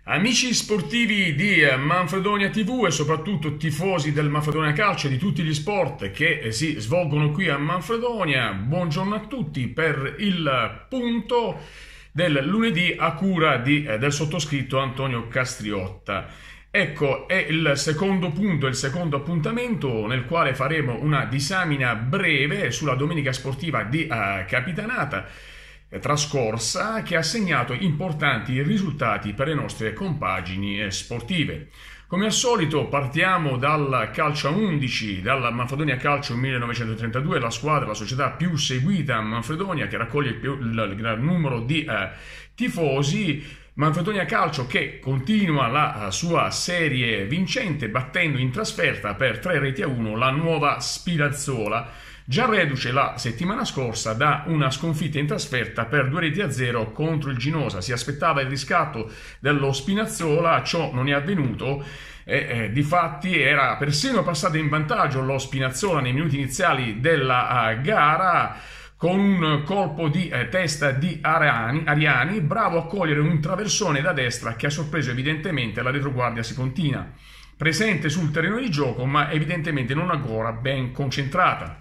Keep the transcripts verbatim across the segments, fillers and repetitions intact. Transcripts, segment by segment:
Amici sportivi di Manfredonia ti vu e soprattutto tifosi del Manfredonia Calcio e di tutti gli sport che si svolgono qui a Manfredonia, buongiorno a tutti per il punto del lunedì a cura di, eh, del sottoscritto Antonio Castriotta. Ecco, è il secondo punto, il secondo appuntamento nel quale faremo una disamina breve sulla domenica sportiva di uh, Capitanata trascorsa, che ha segnato importanti risultati per le nostre compagini sportive. Come al solito partiamo dal calcio a undici, dalla Manfredonia Calcio millenovecentotrentadue, la squadra, la società più seguita a Manfredonia, che raccoglie il, più, il gran numero di eh, tifosi. Manfredonia Calcio che continua la sua serie vincente battendo in trasferta per tre reti a uno la Nuova Spinazzola, già reduce la settimana scorsa da una sconfitta in trasferta per due reti a zero contro il Ginosa. Si aspettava il riscatto dello Spinazzola, ciò non è avvenuto e eh, difatti era persino passato in vantaggio lo Spinazzola nei minuti iniziali della uh, gara, con un colpo di eh, testa di Ariani, Ariani, bravo a cogliere un traversone da destra che ha sorpreso evidentemente la retroguardia sicontina, presente sul terreno di gioco ma evidentemente non ancora ben concentrata.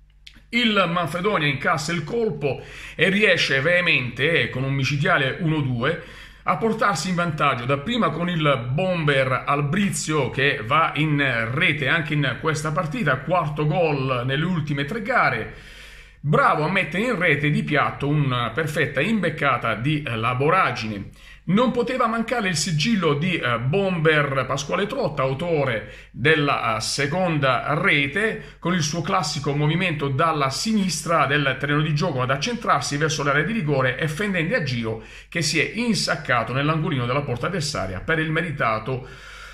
Il Manfredonia incassa il colpo e riesce veemente, con un micidiale uno due, a portarsi in vantaggio dapprima con il bomber Albrizio, che va in rete anche in questa partita, quarto gol nelle ultime tre gare. Bravo a mettere in rete di piatto una perfetta imbeccata di Laboragine. Non poteva mancare il sigillo di bomber Pasquale Trotta, autore della seconda rete, con il suo classico movimento dalla sinistra del terreno di gioco ad accentrarsi verso l'area di rigore e fendendo a giro che si è insaccato nell'angolino della porta avversaria per il meritato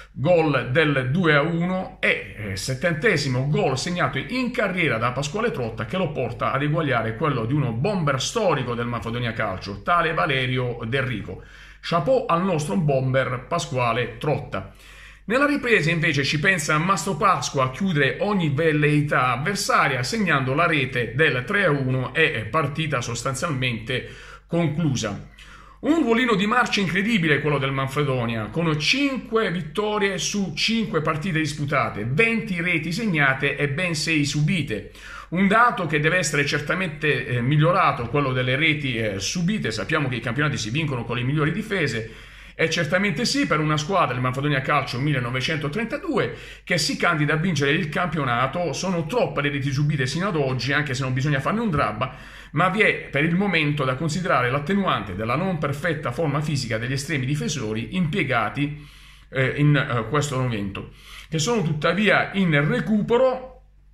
gol del due a uno e eh, settantesimo gol segnato in carriera da Pasquale Trotta, che lo porta ad eguagliare quello di uno bomber storico del Manfredonia Calcio, tale Valerio Del Rico. Chapeau al nostro bomber Pasquale Trotta. Nella ripresa invece ci pensa Mastro Pasqua a chiudere ogni velleità avversaria segnando la rete del tre a uno e partita sostanzialmente conclusa. Un ruolino di marcia incredibile quello del Manfredonia, con cinque vittorie su cinque partite disputate, venti reti segnate e ben sei subite. Un dato che deve essere certamente eh, migliorato, quello delle reti eh, subite. Sappiamo che i campionati si vincono con le migliori difese, e certamente sì per una squadra, il Manfredonia Calcio millenovecentotrentadue, che si candida a vincere il campionato. Sono troppe le reti subite sino ad oggi, anche se non bisogna farne un dramma, ma vi è per il momento da considerare l'attenuante della non perfetta forma fisica degli estremi difensori impiegati eh, in eh, questo momento, che sono tuttavia in recupero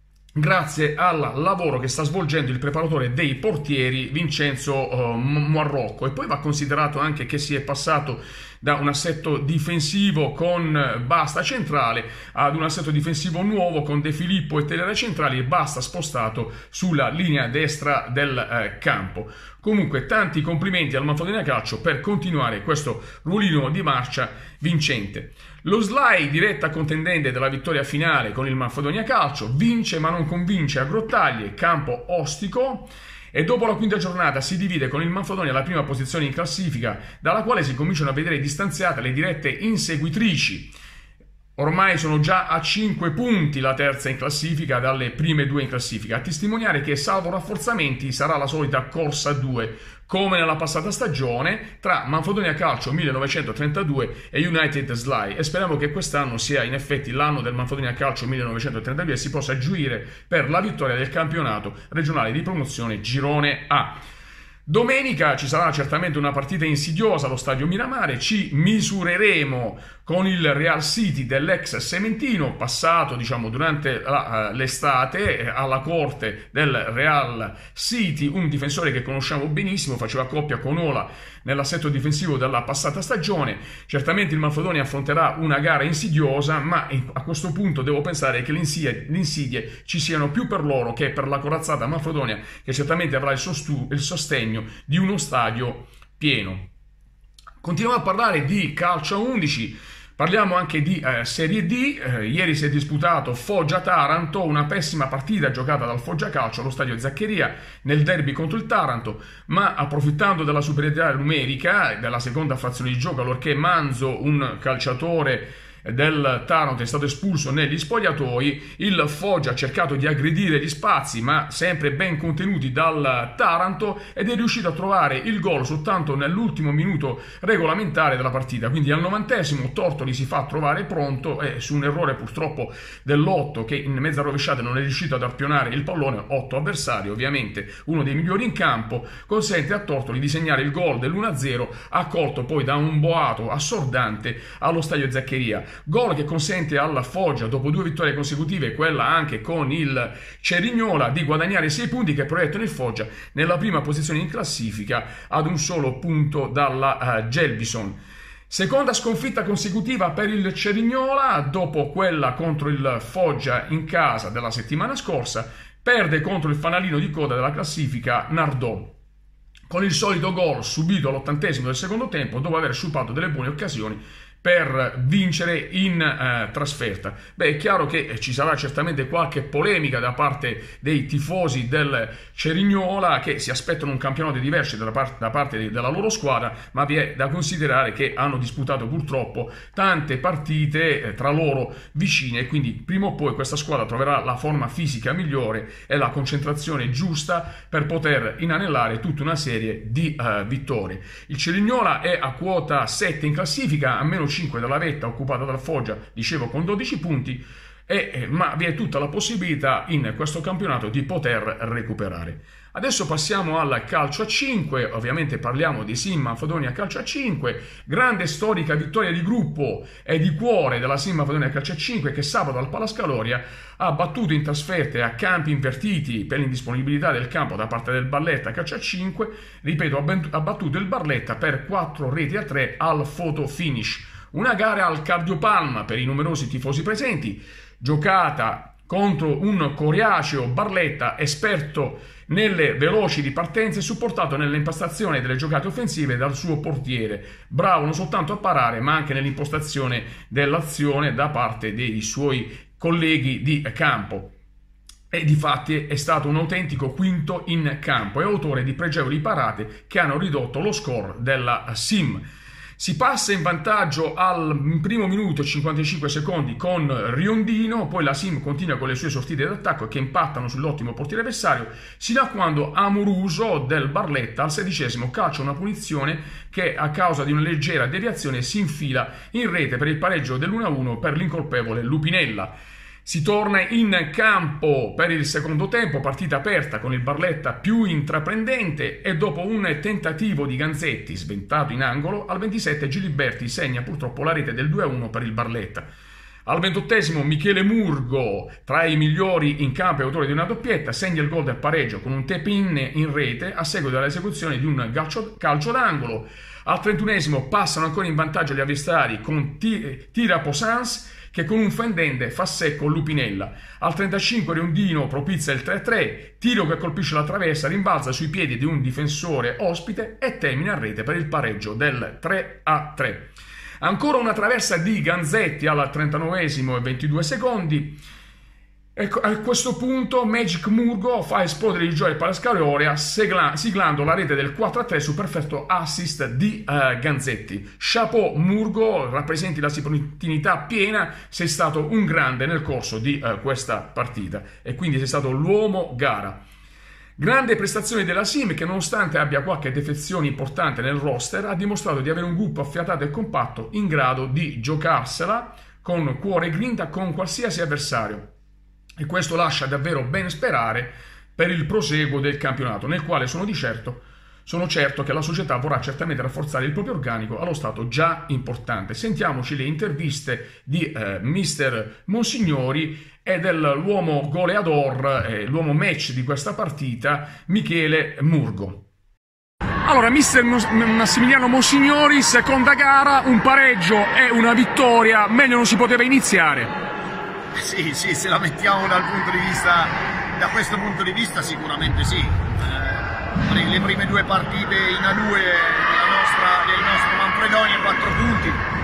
grazie al lavoro che sta svolgendo il preparatore dei portieri Vincenzo uh, Marrocco. E poi va considerato anche che si è passato da un assetto difensivo con Basta centrale ad un assetto difensivo nuovo con De Filippo e Telera centrali, e Basta spostato sulla linea destra del eh, campo. Comunque tanti complimenti al Manfredonia Calcio per continuare questo ruolino di marcia vincente. Lo S L A I, diretta contendente della vittoria finale con il Manfredonia Calcio, vince ma non convince a Grottaglie, campo ostico, e dopo la quinta giornata si divide con il Manfredonia alla prima posizione in classifica, dalla quale si cominciano a vedere distanziate le dirette inseguitrici. Ormai sono già a cinque punti la terza in classifica dalle prime due in classifica, a testimoniare che salvo rafforzamenti sarà la solita corsa a due, come nella passata stagione, tra Manfredonia Calcio millenovecentotrentadue e United S L A I, e speriamo che quest'anno sia in effetti l'anno del Manfredonia Calcio millenovecentotrentadue e si possa gioire per la vittoria del campionato regionale di promozione Girone A. Domenica ci sarà certamente una partita insidiosa allo stadio Miramare. Ci misureremo con il Real City dell'ex Sementino, passato diciamo durante l'estate alla corte del Real City, un difensore che conosciamo benissimo, faceva coppia con Ola nell'assetto difensivo della passata stagione. Certamente il Manfredonia affronterà una gara insidiosa, ma a questo punto devo pensare che le insidie, le insidie ci siano più per loro che per la corazzata Manfredonia, che certamente avrà il, sostu- il sostegno di uno stadio pieno. Continuiamo a parlare di calcio a undici, Parliamo anche di eh, Serie D, eh, ieri si è disputato Foggia-Taranto, una pessima partita giocata dal Foggia Calcio allo stadio Zaccheria nel derby contro il Taranto, ma approfittando della superiorità numerica della seconda frazione di gioco, allorché Manzo, un calciatore del Taranto, è stato espulso negli spogliatoi, il Foggia ha cercato di aggredire gli spazi ma sempre ben contenuti dal Taranto ed è riuscito a trovare il gol soltanto nell'ultimo minuto regolamentare della partita, quindi al novantesimo Tortoli si fa trovare pronto e su un errore purtroppo dell'otto, che in mezza rovesciata non è riuscito ad arpionare il pallone, otto avversario ovviamente, uno dei migliori in campo, consente a Tortoli di segnare il gol dell'uno a zero, accolto poi da un boato assordante allo stadio Zaccheria. Gol che consente alla Foggia, dopo due vittorie consecutive, quella anche con il Cerignola, di guadagnare sei punti che proiettano il Foggia nella prima posizione in classifica ad un solo punto dalla uh, Gelbison. Seconda sconfitta consecutiva per il Cerignola, dopo quella contro il Foggia in casa della settimana scorsa, perde contro il fanalino di coda della classifica Nardò, con il solito gol subito all'ottantesimo del secondo tempo, dopo aver sciupato delle buone occasioni per vincere in eh, trasferta. Beh, è chiaro che ci sarà certamente qualche polemica da parte dei tifosi del Cerignola, che si aspettano un campionato diverso da parte, da parte della loro squadra, ma vi è da considerare che hanno disputato purtroppo tante partite eh, tra loro vicine, e quindi prima o poi questa squadra troverà la forma fisica migliore e la concentrazione giusta per poter inanellare tutta una serie di eh, vittorie. Il Cerignola è a quota sette in classifica, a meno cinque dalla vetta occupata dal Foggia, dicevo, con dodici punti, e, eh, ma vi è tutta la possibilità in questo campionato di poter recuperare. Adesso passiamo al calcio a cinque, ovviamente parliamo di Sim Manfredonia Calcio a cinque, grande storica vittoria di gruppo e di cuore della Sim Manfredonia Calcio a cinque, che sabato al Palascaloria ha battuto in trasferte a campi invertiti per l'indisponibilità del campo da parte del Barletta Calcio a cinque, ripeto, ha battuto il Barletta per quattro reti a tre al photo finish. Una gara al cardiopalma per i numerosi tifosi presenti, giocata contro un coriaceo Barletta esperto nelle veloci ripartenze, supportato nell'impostazione delle giocate offensive dal suo portiere, bravo non soltanto a parare ma anche nell'impostazione dell'azione da parte dei suoi colleghi di campo. E difatti è stato un autentico quinto in campo e autore di pregevoli parate che hanno ridotto lo score della Sim. Si passa in vantaggio al primo minuto e cinquantacinque secondi con Riondino, poi la Sim continua con le sue sortite d'attacco che impattano sull'ottimo portiere avversario, sino a quando Amoruso del Barletta al sedicesimo calcia una punizione che a causa di una leggera deviazione si infila in rete per il pareggio dell'uno a uno per l'incolpevole Lupinella. Si torna in campo per il secondo tempo, partita aperta con il Barletta più intraprendente, e dopo un tentativo di Ganzetti sventato in angolo, al ventisette Giliberti segna purtroppo la rete del due a uno per il Barletta. Al ventottesimo Michele Murgo, tra i migliori in campo e autore di una doppietta, segna il gol del pareggio con un tap-in in rete a seguito dell'esecuzione di un calcio, calcio d'angolo. Al trentunesimo passano ancora in vantaggio gli avversari con Tirapo Sans, che con un fendente fa secco Lupinella. Al trentacinque Riondino propizia il tre a tre, tiro che colpisce la traversa, rimbalza sui piedi di un difensore ospite e termina a rete per il pareggio del tre a tre. Ancora una traversa di Ganzetti al trentanovesimo e ventidue secondi. E a questo punto Magic Murgo fa esplodere il gioia il Palascaloria siglando la rete del quattro a tre su perfetto assist di uh, Ganzetti. Chapeau Murgo, rappresenti la spontaneità piena, sei stato un grande nel corso di uh, questa partita e quindi sei stato l'uomo gara. Grande prestazione della Sim che, nonostante abbia qualche defezione importante nel roster, ha dimostrato di avere un gruppo affiatato e compatto in grado di giocarsela con cuore e grinta con qualsiasi avversario. E questo lascia davvero ben sperare per il proseguo del campionato, nel quale sono di certo, sono certo che la società vorrà certamente rafforzare il proprio organico allo stato già importante. Sentiamoci le interviste di eh, mister Monsignori e dell'uomo goleador, eh, l'uomo match di questa partita, Michele Murgo. Allora, mister Massimiliano Monsignori, seconda gara, un pareggio e una vittoria, meglio non si poteva iniziare. Sì, sì, se la mettiamo dal punto di vista, da questo punto di vista sicuramente sì. Eh, le prime due partite in A due della nostra, del nostro Manfredonia, quattro punti,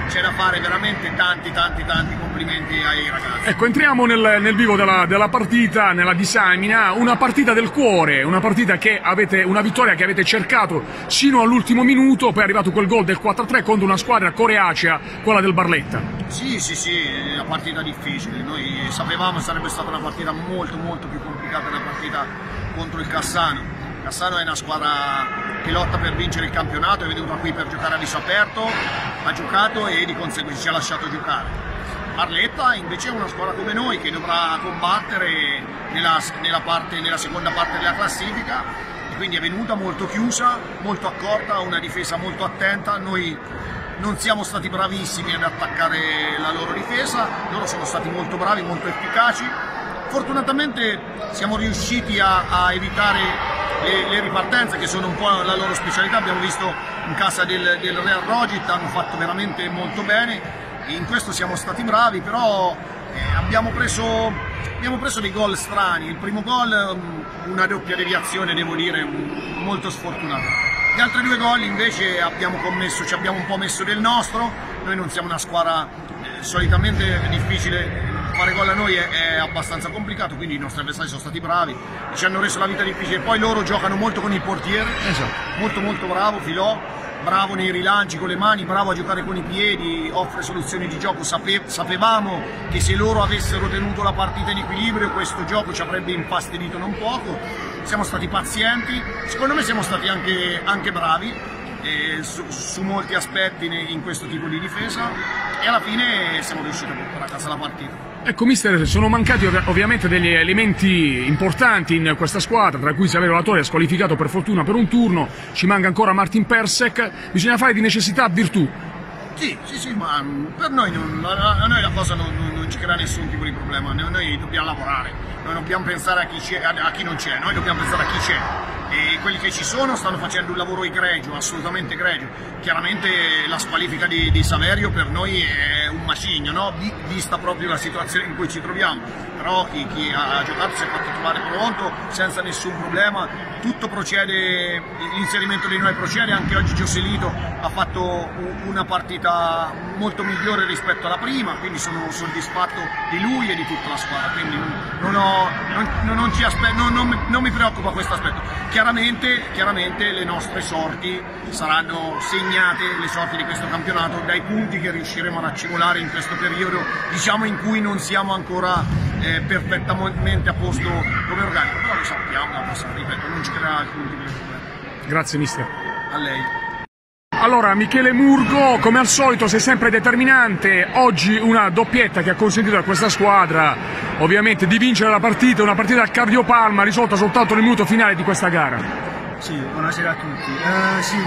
c'è da fare veramente tanti tanti tanti complimenti ai ragazzi. Ecco, entriamo nel, nel vivo della, della partita, nella disamina, una partita del cuore, una partita che avete, una vittoria che avete cercato sino all'ultimo minuto, poi è arrivato quel gol del quattro a tre contro una squadra coreacea, quella del Barletta. Sì, sì, sì, è una partita difficile, noi sapevamo sarebbe stata una partita molto molto più complicata della partita contro il Cassano. Cassano è una squadra che lotta per vincere il campionato, è venuta qui per giocare a viso aperto, ha giocato e di conseguenza ci ha lasciato giocare. Barletta invece è una squadra come noi che dovrà combattere nella, nella, parte, nella seconda parte della classifica, e quindi è venuta molto chiusa, molto accorta, una difesa molto attenta. Noi non siamo stati bravissimi ad attaccare la loro difesa, loro sono stati molto bravi, molto efficaci. Fortunatamente siamo riusciti a, a evitare le, le ripartenze, che sono un po' la loro specialità. Abbiamo visto in casa del, del Real Rojit, hanno fatto veramente molto bene, in questo siamo stati bravi, però eh, abbiamo, preso, abbiamo preso dei gol strani. Il primo gol una doppia deviazione, devo dire, molto sfortunata. Gli altri due gol invece abbiamo commesso, ci abbiamo un po' messo del nostro. Noi non siamo una squadra, eh, solitamente è difficile fare gol a noi, è, è abbastanza complicato, quindi i nostri avversari sono stati bravi, ci hanno reso la vita difficile. Poi loro giocano molto con il portiere, esatto. molto molto bravo, Filò, bravo nei rilanci con le mani, bravo a giocare con i piedi, offre soluzioni di gioco. Sape, sapevamo che se loro avessero tenuto la partita in equilibrio questo gioco ci avrebbe infastidito non poco. Siamo stati pazienti, secondo me siamo stati anche, anche bravi eh, su, su molti aspetti in questo tipo di difesa, e alla fine siamo riusciti a portare a casa la partita. Ecco mister, sono mancati ov ovviamente degli elementi importanti in questa squadra, tra cui Saverio Latori è squalificato per fortuna per un turno, ci manca ancora Martin Persek, bisogna fare di necessità virtù. Sì, sì, sì, ma per noi, non, a noi la cosa non, non, non ci crea nessun tipo di problema, noi dobbiamo lavorare, noi dobbiamo pensare a chi, c'è, a chi non c'è, noi dobbiamo pensare a chi c'è. E quelli che ci sono stanno facendo un lavoro egregio, assolutamente egregio. Chiaramente la squalifica di, di Saverio per noi è un macigno, no? Vista proprio la situazione in cui ci troviamo, però chi, chi ha giocato si è fatto trovare pronto senza nessun problema, tutto procede, l'inserimento dei noi procede. Anche oggi Gioselito ha fatto una partita molto migliore rispetto alla prima, quindi sono soddisfatto di lui e di tutta la squadra, quindi non, ho, non, non, ci aspe non, non, non mi preoccupa questo aspetto. Chiaramente, chiaramente le nostre sorti saranno segnate, le sorti di questo campionato, dai punti che riusciremo ad accumulare in questo periodo, diciamo, in cui non siamo ancora eh, perfettamente a posto come organico, però lo sappiamo, la prossima, ripeto, non ci crea alcun tipo di problema. Grazie mister. A lei. Allora, Michele Murgo, come al solito sei sempre determinante, oggi una doppietta che ha consentito a questa squadra ovviamente di vincere la partita, una partita al cardiopalma risolta soltanto nel minuto finale di questa gara. Sì, buonasera a tutti. Eh, sì,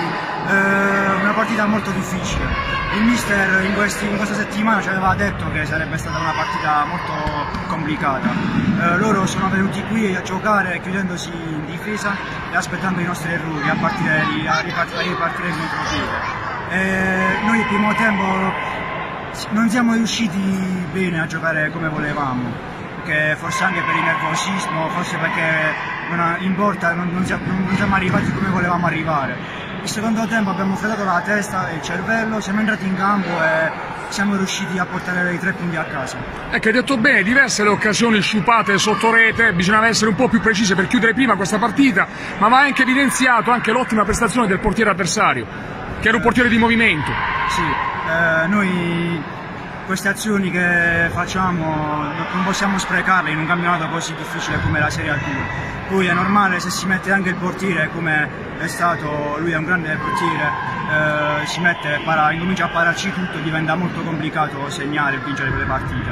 eh, una partita molto difficile. Il mister in, questi, in questa settimana ci aveva detto che sarebbe stata una partita molto complicata. Eh, loro sono venuti qui a giocare chiudendosi in difesa e aspettando i nostri errori a, partire, a ripartire, a ripartire il contropiede. Eh, noi il primo tempo non siamo riusciti bene a giocare come volevamo, perché forse anche per il nervosismo, forse perché non in porta non, non, siamo, non siamo arrivati come volevamo arrivare. Il secondo tempo abbiamo fredato la testa e il cervello, siamo entrati in campo e siamo riusciti a portare i tre punti a casa. Ecco, hai detto bene, diverse le occasioni sciupate sotto rete, bisognava essere un po' più precise per chiudere prima questa partita, ma va anche evidenziato anche l'ottima prestazione del portiere avversario, che era un portiere di movimento. Sì, eh, noi queste azioni che facciamo non possiamo sprecarle in un campionato così difficile come la Serie A due. Poi è normale, se si mette anche il portiere come è stato, lui è un grande portiere, eh, si mette, para, incomincia a pararci tutto, diventa molto complicato segnare e vincere quelle partite.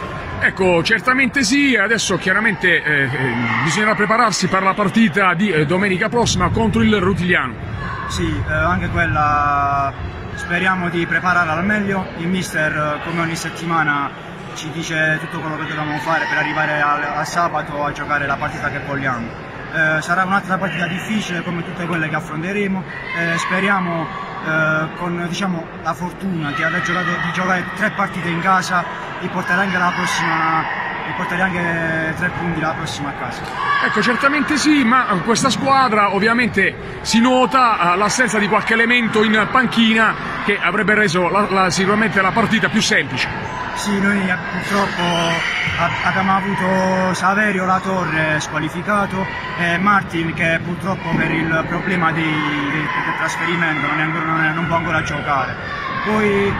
Ecco, certamente sì, adesso chiaramente eh, eh, bisognerà prepararsi per la partita di eh, domenica prossima contro il Rutigliano. Sì, eh, anche quella speriamo di prepararla al meglio. Il mister, come ogni settimana, ci dice tutto quello che dobbiamo fare per arrivare al, al sabato a giocare la partita che vogliamo. Eh, sarà un'altra partita difficile come tutte quelle che affronteremo, eh, speriamo eh, con, diciamo, la fortuna di aver giocato, di giocare tre partite in casa, di portare anche la prossima e portare anche tre punti la prossima a casa. Ecco, certamente sì, ma questa squadra ovviamente si nota l'assenza di qualche elemento in panchina che avrebbe reso la, la, sicuramente la partita più semplice. Sì, noi purtroppo abbiamo avuto Saverio La Torre squalificato e Martin che purtroppo per il problema dei, del, del trasferimento non, è ancora, non, è, non può ancora giocare. Poi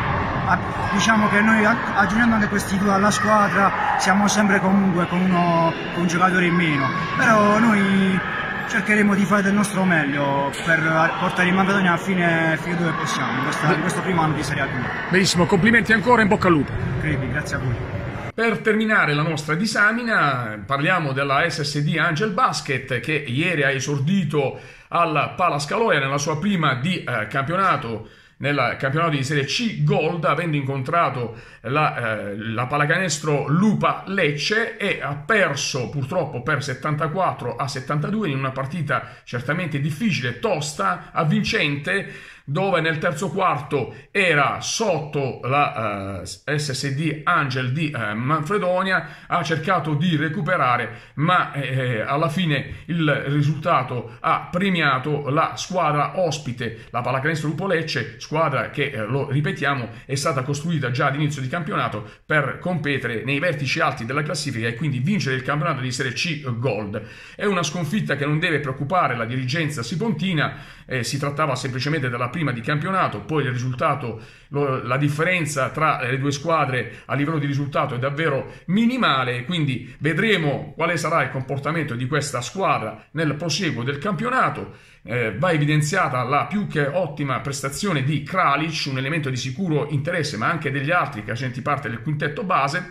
diciamo che noi aggiungendo anche questi due alla squadra siamo sempre comunque con, uno, con un giocatore in meno, però noi cercheremo di fare del nostro meglio per portare il Manfredonia a fine, fine dove possiamo in, questa, in questo primo anno di Serie A due. Benissimo, complimenti ancora, in bocca al lupo. Crepi, grazie a voi. Per terminare la nostra disamina parliamo della S S D Angel Basket che ieri ha esordito al Pala Scaloia nella sua prima di eh, campionato nel campionato di Serie C Gold, avendo incontrato la, eh, la pallacanestro Lupa Lecce, e ha perso purtroppo per settantaquattro a settantadue in una partita certamente difficile, tosta, avvincente, dove nel terzo quarto era sotto la uh, S S D Angel di uh, Manfredonia, ha cercato di recuperare, ma eh, alla fine il risultato ha premiato la squadra ospite, la pallacanestro Lupo Lecce, squadra che, eh, lo ripetiamo, è stata costruita già ad inizio di campionato per competere nei vertici alti della classifica e quindi vincere il campionato di Serie C Gold. È una sconfitta che non deve preoccupare la dirigenza sipontina, eh, si trattava semplicemente della prima di campionato, poi il risultato, lo, la differenza tra le due squadre a livello di risultato è davvero minimale, quindi vedremo quale sarà il comportamento di questa squadra nel proseguo del campionato. Eh, va evidenziata la più che ottima prestazione di Kralic, un elemento di sicuro interesse, ma anche degli altri che facenti parte del quintetto base.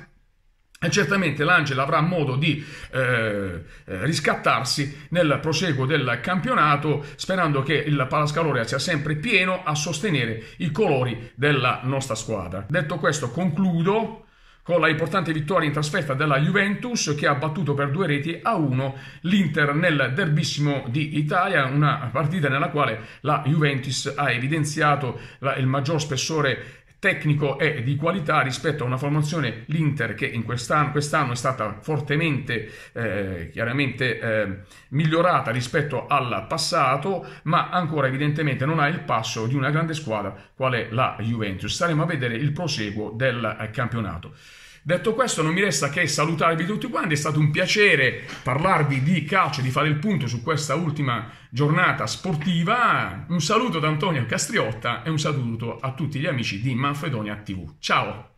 E certamente l'Angela avrà modo di eh, riscattarsi nel proseguo del campionato, sperando che il Pala Scaloia sia sempre pieno a sostenere i colori della nostra squadra. Detto questo, concludo con la importante vittoria in trasferta della Juventus, che ha battuto per due reti a uno l'Inter nel derbissimo di Italia, una partita nella quale la Juventus ha evidenziato la, il maggior spessore tecnico e di qualità rispetto a una formazione, l'Inter, che in quest'anno, quest'anno è stata fortemente eh, chiaramente eh, migliorata rispetto al passato, ma ancora evidentemente non ha il passo di una grande squadra quale la Juventus. Staremo a vedere il proseguo del eh, campionato. Detto questo, non mi resta che salutarvi tutti quanti, è stato un piacere parlarvi di calcio, di fare il punto su questa ultima giornata sportiva. Un saluto da Antonio Castriotta e un saluto a tutti gli amici di Manfredonia tivù. Ciao!